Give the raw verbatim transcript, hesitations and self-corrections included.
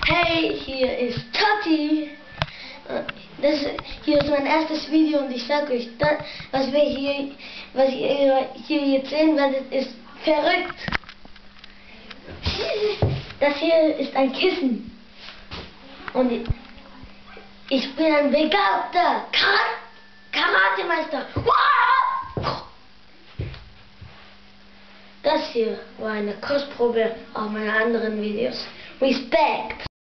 Hey, hier ist Tati. Das, hier ist mein erstes Video und ich sage euch, das, was wir hier, was ihr hier jetzt sehen werdet, ist verrückt. Das hier ist ein Kissen und ich, ich bin ein begabter Kar Karatemeister. Das hier war eine Kostprobe auf meine anderen Videos. Respekt!